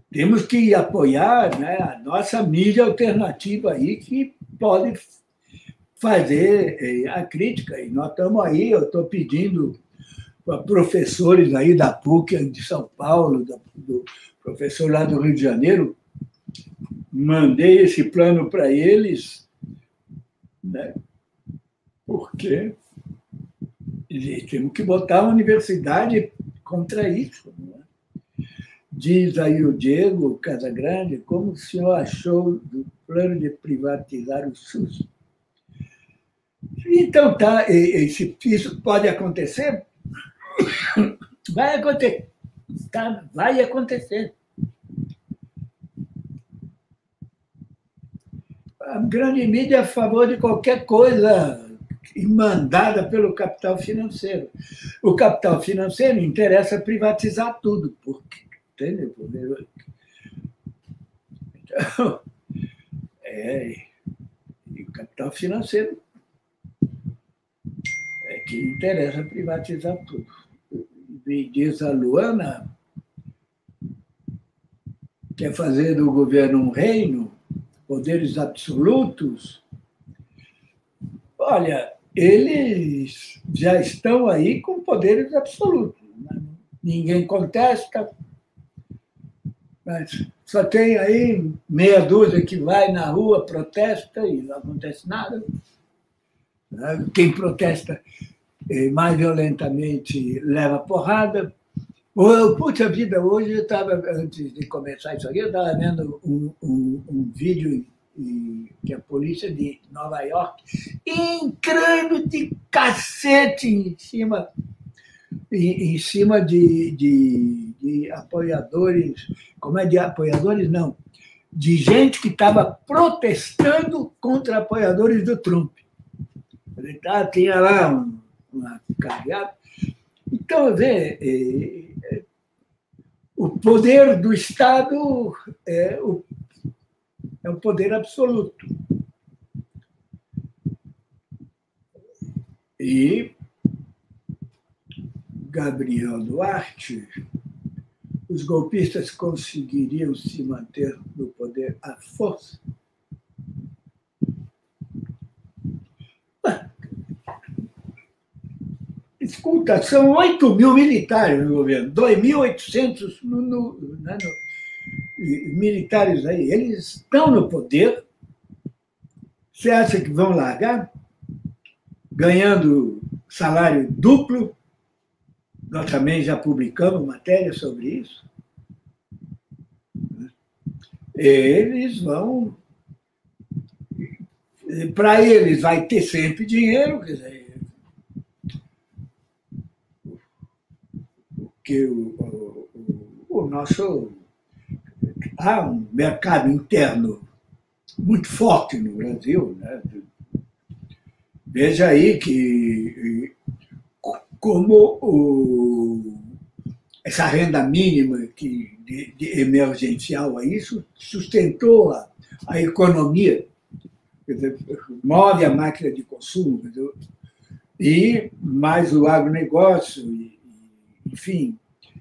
temos que apoiar, né, a nossa mídia alternativa aí, que pode fazer a crítica. E nós estamos aí, eu estou pedindo para professores aí da P U C de São Paulo, do professor lá do Rio de Janeiro, mandei esse plano para eles, né, porque temos que botar a universidade contra isso. Né? Diz aí o Diego Casagrande, como o senhor achou do plano de privatizar o SUS? Então, tá, se isso pode acontecer, vai acontecer. Tá, vai acontecer. A grande mídia é a favor de qualquer coisa mandada pelo capital financeiro. O capital financeiro interessa privatizar tudo, porque, entendeu? Então, é, e o capital financeiro é que interessa privatizar tudo. E diz a Luana, quer fazer do governo um reino, poderes absolutos. Olha, eles já estão aí com poderes absolutos. Né? Ninguém contesta, mas só tem aí meia dúzia que vai na rua, protesta e não acontece nada. Quem protesta mais violentamente leva porrada. Puxa vida, hoje eu estava, antes de começar isso aqui, eu estava vendo um, um, um vídeo que a polícia de Nova York entrando de cacete em cima, em, em cima de, de, de apoiadores, como é de apoiadores? Não, de gente que estava protestando contra apoiadores do Trump. Tá, tinha lá um, uma carreada. Então, vê, é, é, o poder do Estado é o, é o poder absoluto. E Gabriel Duarte, os golpistas conseguiriam se manter no poder à força? Escuta, são oito mil militares no governo, dois mil e oitocentos no, no, no, militares aí. Eles estão no poder. Você acha que vão largar? Ganhando salário duplo? Nós também já publicamos matéria sobre isso. Eles vão... Para eles vai ter sempre dinheiro, quer dizer, que o, o, o nosso... Há um mercado interno muito forte no Brasil. Né? Veja aí que como o, essa renda mínima que, de, de emergencial aí sustentou a, a economia, quer dizer, move a máquina de consumo, quer dizer, e mais o agronegócio, e, enfim,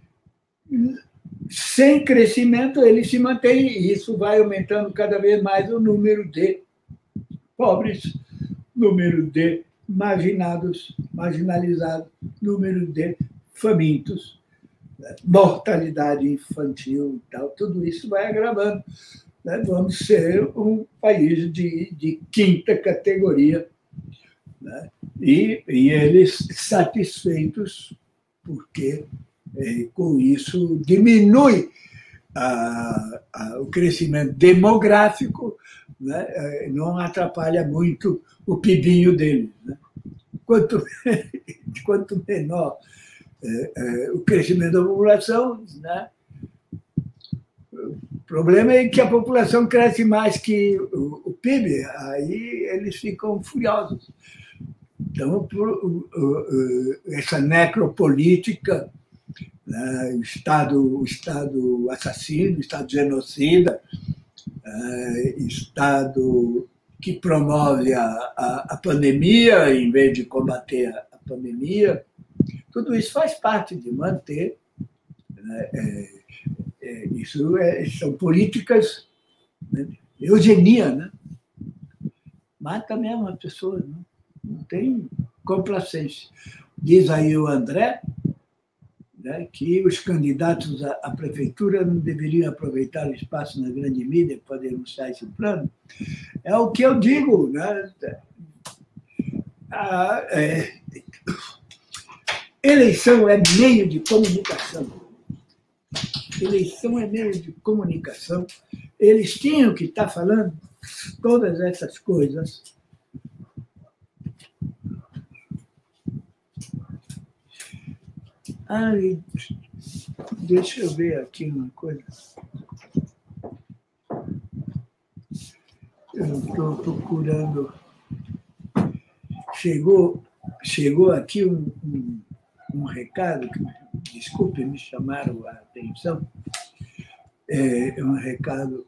sem crescimento ele se mantém, e isso vai aumentando cada vez mais o número de pobres, número de marginados, marginalizados, número de famintos, mortalidade infantil e tal, tudo isso vai agravando. Né? Vamos ser um país de, de quinta categoria. Né? E, e eles satisfeitos, porque é, com isso diminui a, a, o crescimento demográfico, né? Não atrapalha muito o pibinho deles. Né? Quanto, quanto menor é, é, o crescimento da população, né? O problema é que a população cresce mais que o, o P I B, aí eles ficam furiosos. Então, por, essa necropolítica, né? o, Estado, o Estado assassino, o Estado genocida, é, Estado que promove a, a, a pandemia em vez de combater a, a pandemia, tudo isso faz parte de manter, né, é, é, isso é, são políticas, né? Eugenia, né? Mata mesmo a pessoa, não, não tem complacência. Diz aí o André, né, que os candidatos à, à prefeitura não deveriam aproveitar o espaço na grande mídia para denunciar esse plano. É o que eu digo, né? A, é, eleição é meio de comunicação. Eleição é meio de comunicação. Eles tinham que estar falando todas essas coisas. Ai, deixa eu ver aqui uma coisa. Eu estou procurando. Chegou, chegou aqui um, um, um recado, que, desculpe, me chamaram a atenção. É um recado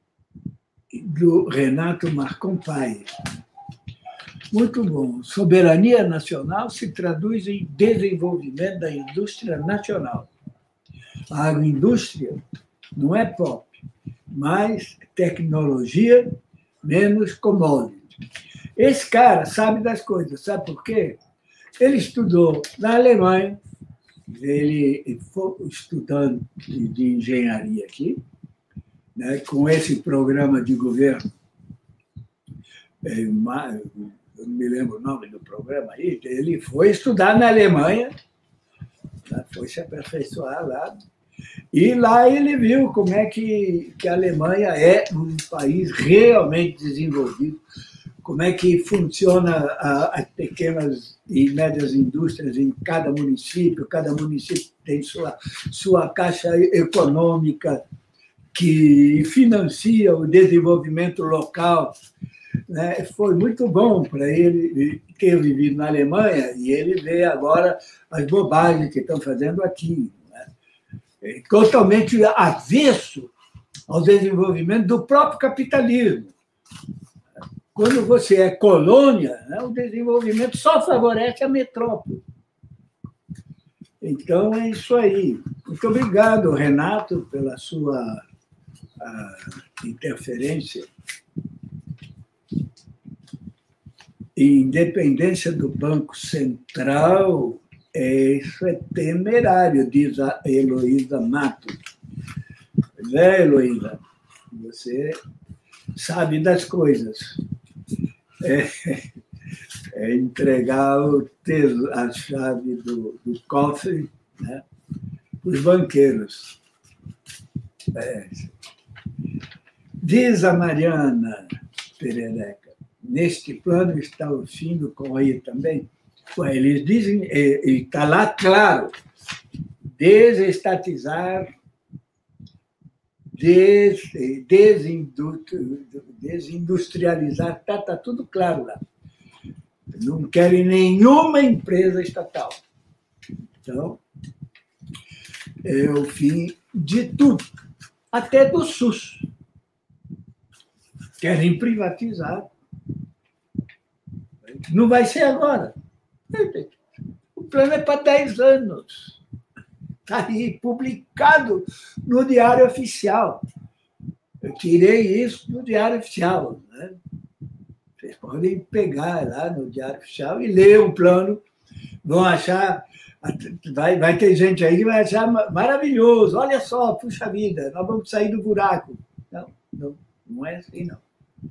do Renato Marcon Paes. Muito bom. Soberania nacional se traduz em desenvolvimento da indústria nacional. A agroindústria não é pop, mas tecnologia menos commodity. Esse cara sabe das coisas, sabe por quê? Ele estudou na Alemanha, ele foi estudando de engenharia aqui, né, com esse programa de governo, é, eu não me lembro o nome do programa aí, ele foi estudar na Alemanha, né, foi se aperfeiçoar lá, e lá ele viu como é que, que a Alemanha é um país realmente desenvolvido, como é que funciona as pequenas e médias indústrias em cada município, cada município tem sua, sua caixa econômica que financia o desenvolvimento local. Né? Foi muito bom para ele ter vivido na Alemanha e ele vê agora as bobagens que estão fazendo aqui. Né? É totalmente avesso ao desenvolvimento do próprio capitalismo. Quando você é colônia, né, o desenvolvimento só favorece a metrópole. Então, é isso aí. Muito obrigado, Renato, pela sua interferência. Independência do Banco Central, isso é temerário, diz a Heloísa Matos. Pois é, Heloísa, você sabe das coisas. É, é entregar o tesouro, a chave do, do cofre, né, para os banqueiros. É. Diz a Mariana Perereca, neste plano está o fim do Correio também. Ué, eles dizem, e está lá claro, desestatizar, des, desindustrializar, está tá tudo claro lá. Não querem nenhuma empresa estatal. Então, é o fim de tudo, até do SUS. Querem privatizar. Não vai ser agora. O plano é para dez anos. Está aí, publicado no Diário Oficial. Eu tirei isso do Diário Oficial. Né? Vocês podem pegar lá no Diário Oficial e ler o plano. Vão achar... Vai, vai ter gente aí que vai achar maravilhoso. Olha só, puxa vida, nós vamos sair do buraco. Não, não, não é assim, não.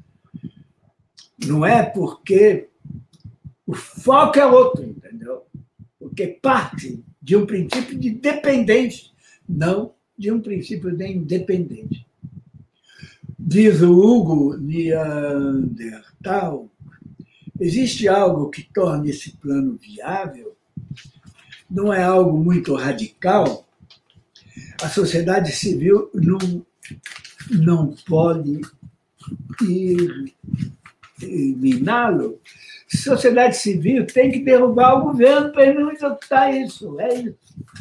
Não é porque o foco é outro, entendeu? Porque parte de um princípio de dependência, não de um princípio de independência. Diz o Hugo Neandertal, existe algo que torne esse plano viável? Não é algo muito radical? A sociedade civil não, não pode eliminá-lo. A sociedade civil tem que derrubar o governo para ele não executar isso. É isso.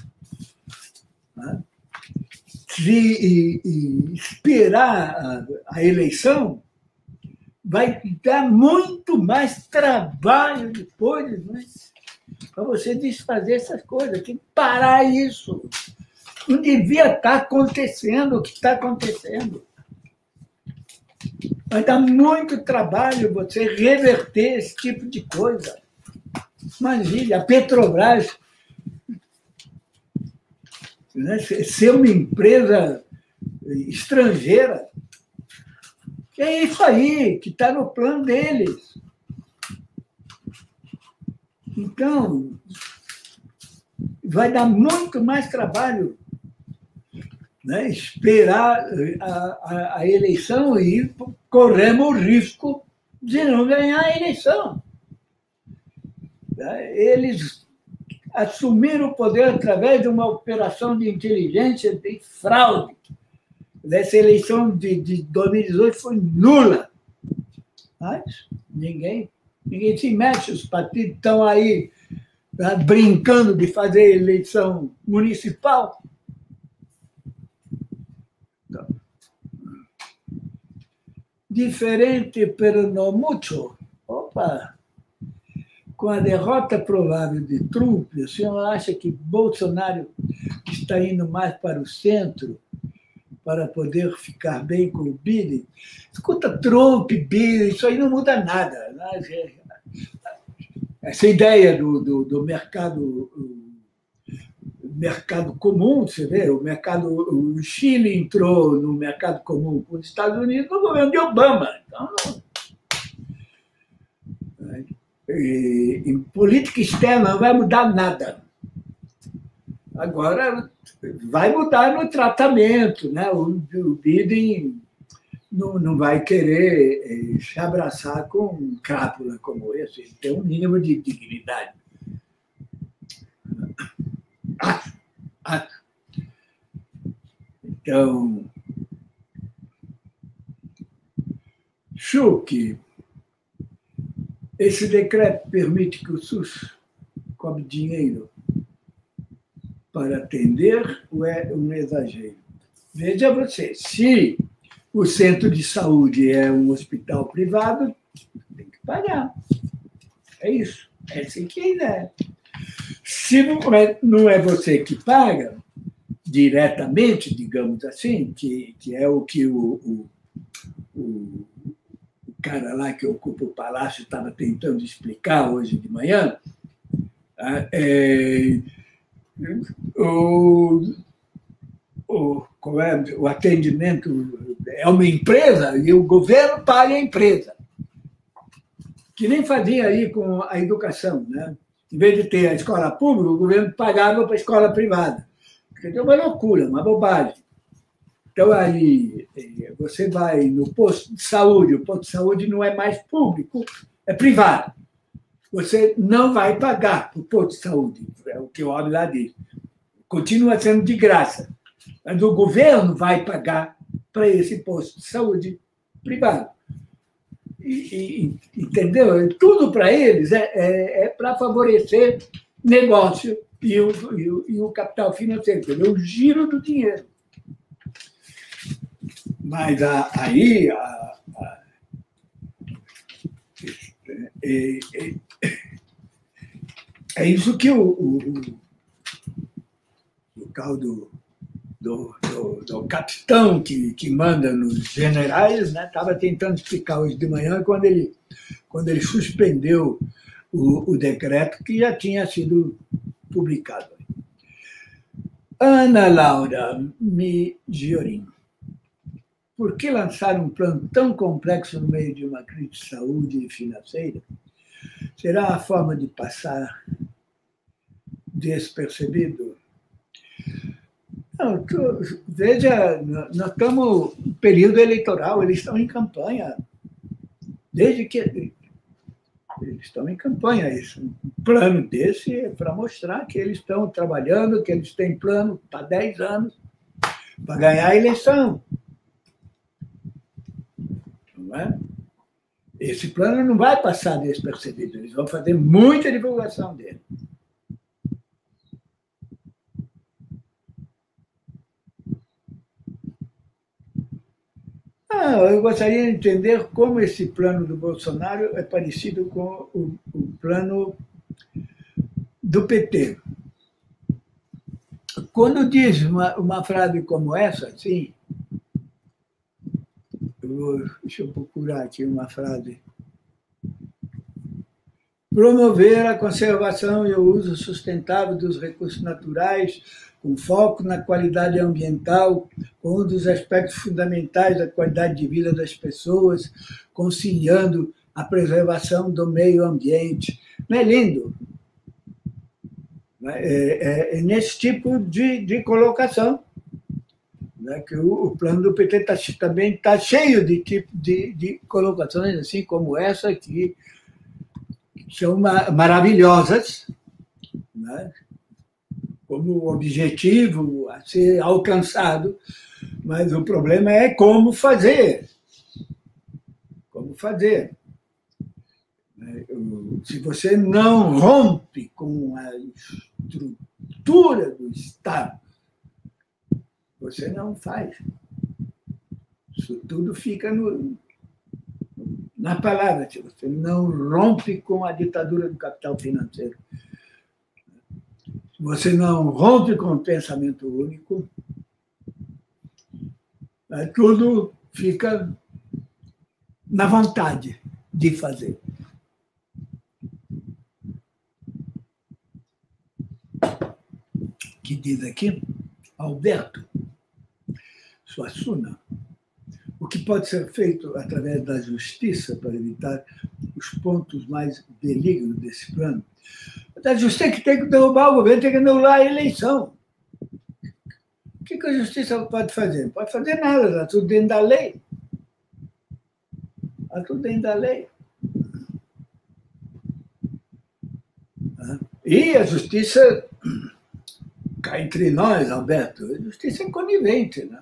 Se esperar a, a eleição, vai dar muito mais trabalho depois, né? Para você desfazer essas coisas. Tem que parar isso. Não devia estar acontecendo o que está acontecendo. Vai dar muito trabalho você reverter esse tipo de coisa. Imagine, a Petrobras, né, ser uma empresa estrangeira, é isso aí que está no plano deles. Então, vai dar muito mais trabalho, né, esperar a, a, a eleição e corremos o risco de não ganhar a eleição. Eles assumiram o poder através de uma operação de inteligência de fraude. Essa eleição de, de dois mil e dezoito foi nula. Mas ninguém, ninguém se mexe, os partidos estão aí, tá, brincando de fazer eleição municipal. Então, diferente, pero no mucho. Opa! Com a derrota provável de Trump, o senhor acha que Bolsonaro está indo mais para o centro para poder ficar bem com o Biden? Escuta, Trump, Biden, isso aí não muda nada. Né? Essa ideia do, do, do mercado, mercado comum, você vê, o, mercado, o Chile entrou no mercado comum com os Estados Unidos no governo de Obama. Então, E, em política externa não vai mudar nada. Agora, vai mudar no tratamento. Né? O, o Biden não, não vai querer se abraçar com um crápula como esse. Ele tem um mínimo de dignidade. Acho, acho. Então, Schuch, esse decreto permite que o SUS cobre dinheiro para atender ou é um exagero? Veja você, se o centro de saúde é um hospital privado, tem que pagar. É isso. Essa aqui é a ideia. Se não é, não é você que paga diretamente, digamos assim, que, que é o que o, o, o cara lá que ocupa o palácio estava tentando explicar hoje de manhã, é, o, o, como é, o atendimento é uma empresa e o governo paga a empresa. Que nem fazia aí com a educação, né? Em vez de ter a escola pública, o governo pagava para a escola privada. É uma loucura, uma bobagem. Então, aí, você vai no posto de saúde, o posto de saúde não é mais público, é privado. Você não vai pagar para o posto de saúde, é o que o homem lá diz. Continua sendo de graça. Mas o governo vai pagar para esse posto de saúde privado. E, e, entendeu? Tudo para eles é, é, é para favorecer negócio e o, e, o, e o capital financeiro, entendeu? O giro do dinheiro. Mas aí a, a, é, é, é isso que o, o, o tal do, do, do, do capitão que, que manda nos generais estava, né, tentando explicar hoje de manhã quando ele, quando ele suspendeu o, o decreto que já tinha sido publicado. Ana Laura Migiorin. Por que lançar um plano tão complexo no meio de uma crise de saúde e financeira? Será a forma de passar despercebido? Não, tu, veja, nós estamos no período eleitoral, eles estão em campanha. Desde que eles estão em campanha. Isso. Um plano desse é para mostrar que eles estão trabalhando, que eles têm plano para dez anos para ganhar a eleição. Não é? Esse plano não vai passar despercebido, eles vão fazer muita divulgação dele. Ah, eu gostaria de entender como esse plano do Bolsonaro é parecido com o, o plano do P T. quando diz uma, uma frase como essa, assim, eu vou, deixa eu procurar aqui uma frase. Promover a conservação e o uso sustentável dos recursos naturais, com foco na qualidade ambiental, com um dos aspectos fundamentais da qualidade de vida das pessoas, conciliando a preservação do meio ambiente. Não é lindo? É, é, é nesse tipo de, de colocação, né, que o, o plano do P T tá, também está cheio de, tipo, de, de colocações assim como essa aqui, são maravilhosas, né? Como objetivo a ser alcançado, mas o problema é como fazer. Como fazer. Se você não rompe com a estrutura do Estado, você não faz. Isso tudo fica no, na palavra, você não rompe com a ditadura do capital financeiro. Você não rompe com o pensamento único, tudo fica na vontade de fazer. Que diz aqui, Alberto Suassuna, o que pode ser feito através da justiça para evitar os pontos mais benignos desse plano? A justiça que tem que derrubar o governo, tem que anular a eleição. O que a justiça pode fazer? Não pode fazer nada, está tudo dentro da lei. Está tudo dentro da lei. E a justiça, cá entre nós, Alberto, a justiça é conivente, né?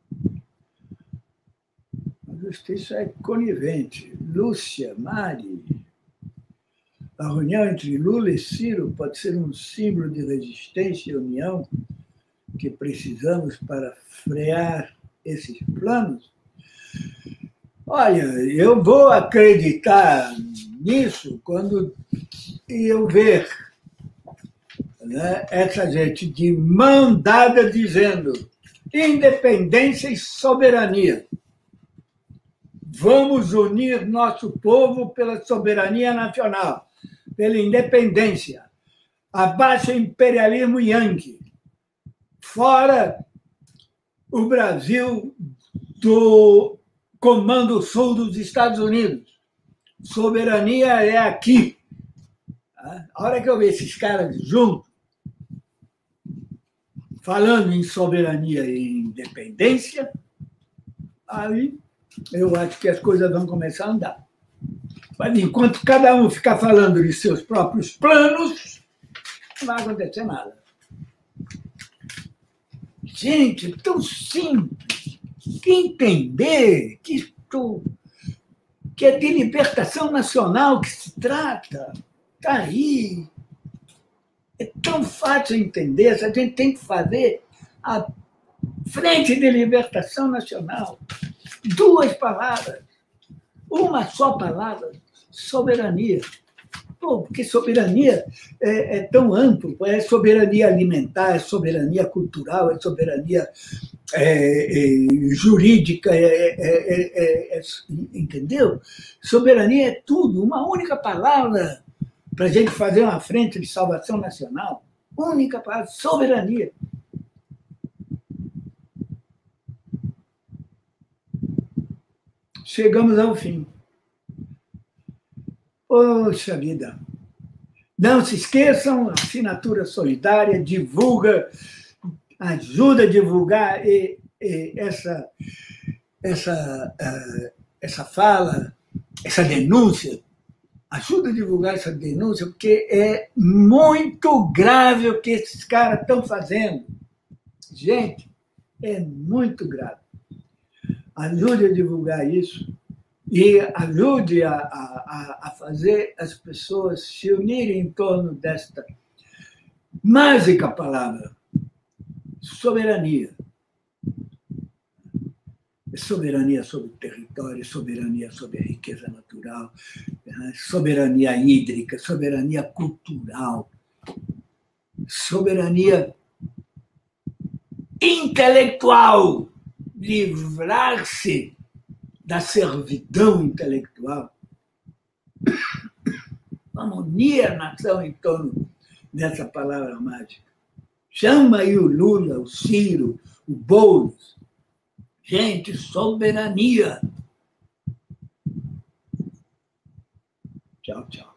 A justiça é conivente. Lúcia, Mari, a reunião entre Lula e Ciro pode ser um símbolo de resistência e união que precisamos para frear esses planos? Olha, eu vou acreditar nisso quando eu ver, né, essa gente de mão dada dizendo independência e soberania. Vamos unir nosso povo pela soberania nacional, pela independência. Abaixo o imperialismo Yankee. Fora o Brasil do Comando Sul dos Estados Unidos. Soberania é aqui. A hora que eu ver esses caras juntos, falando em soberania e independência, aí eu acho que as coisas vão começar a andar. Mas enquanto cada um ficar falando de seus próprios planos, não vai acontecer nada. Gente, é tão simples. Entender que, isto, que é de libertação nacional que se trata. Está aí. É tão fácil entender. A gente tem que fazer a Frente de Libertação Nacional. Duas palavras. Uma só palavra. Soberania. Pô, porque soberania é, é tão amplo. É soberania alimentar, é soberania cultural, é soberania é, é, jurídica, é, é, é, é, entendeu? Soberania é tudo. Uma única palavra para a gente fazer uma frente de salvação nacional. Única palavra, soberania. Chegamos ao fim. Poxa vida! Não se esqueçam, assinatura solidária, divulga, ajuda a divulgar e, e essa, essa, uh, essa fala, essa denúncia. Ajuda a divulgar essa denúncia, porque é muito grave o que esses caras estão fazendo. Gente, é muito grave. Ajude a divulgar isso. E ajude a, a, a fazer as pessoas se unirem em torno desta mágica palavra, soberania. Soberania sobre o território, soberania sobre a riqueza natural, soberania hídrica, soberania cultural, soberania intelectual, livrar-se da servidão intelectual. Vamos unir a nação em torno dessa palavra mágica. Chama aí o Lula, o Ciro, o Boulos. Gente, soberania. Tchau, tchau.